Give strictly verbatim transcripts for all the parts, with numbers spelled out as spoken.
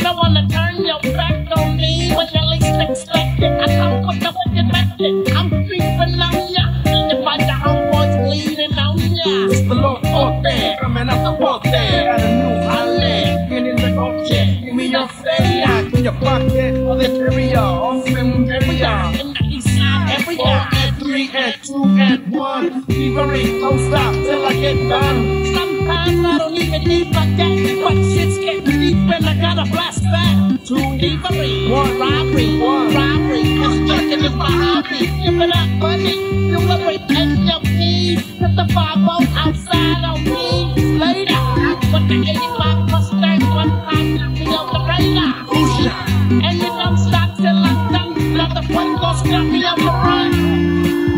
don't wanna turn your back on me when you least expect it. I come with the wicked method. I'm creeping on ya, and if I got homeboys bleeding on ya. It's the Lord Forte, coming out the Forte. Got a new Halle, getting the Dolce. Give me your feria, in your pocket, or the area, off in area. In the east side area. And three and two and one. Thievery, don't stop till I get done. Sometimes I don't even need my gat, but shit's getting deep and I gotta blast back. Two thievery, one robbery, one robbery. Constructing is my hobby. Give it up, buddy. Delivery, H L P. Put the five oh outside on me. Later, with the eighty-five Mustang, one time got me on the radar. And you don't stop till I'm done. Let the one go stop me on the run.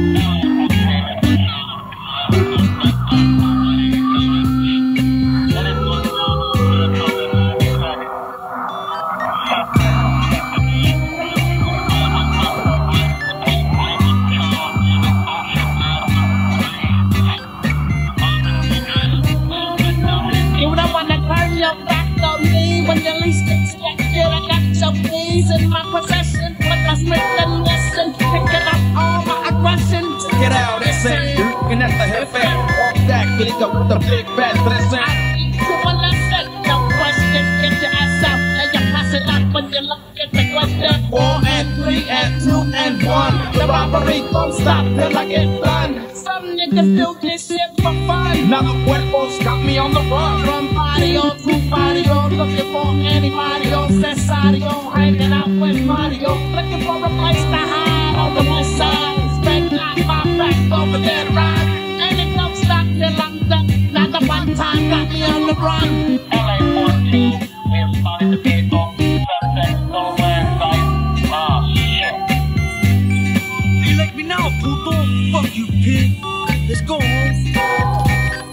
When you least expect it, I got your keys in my possession. But I Smith and Wesson, picking up all my aggression. Check it out, that's it. You're looking at the hefe. Walk that, click up with the big fat present. I teach you a lesson, no question. Get your ass out, and you pass it up when you look at the question. Four and three and two and one. The robbery don't stop till I get done. Some niggas do this shit for fun. Now the cuerpos got me on the run. From barrio to barrio, looking for anybody, cesario, hanging out with Mario, looking for a place to hide on the west side. Spread out my back over that ride, and it don't stop till I'm done. Now the one time got me on the run. L A fourteen, we're starting to be on suspect somewhere like, oh shit. You like me now, puto? Fuck you, pig. Let's go on.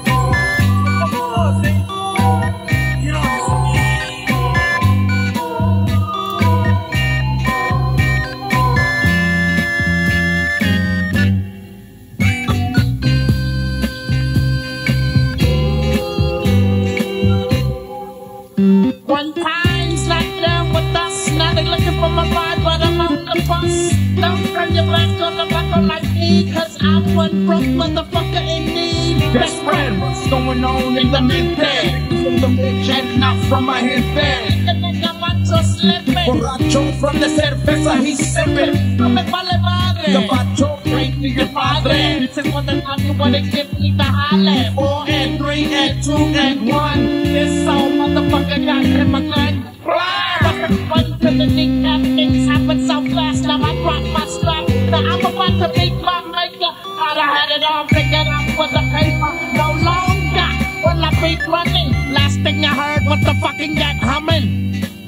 One time's not down with us. Now they looking for my ride, but I'm on the bus. Don't turn your back on the buckle like me, cause I'm one broke motherfucker in need. Best friend, what's going on in the midday? From the bitch and not from my head bed. The nigga macho slipping. Borracho from the cerveza he's sipping. No me vale madre. Gabacho, drink to your padre. This is what the time you wanna give me the holler. Four and three and two and one. This old motherfucker got him a gun. Fucking one to the kneecap. Things happen so fast. Now I drop my strap. Now I'm about to beat my maker. Thought I had it all figured out with the paper. No longer will I be running. Last thing I heard was the fucking gat humming.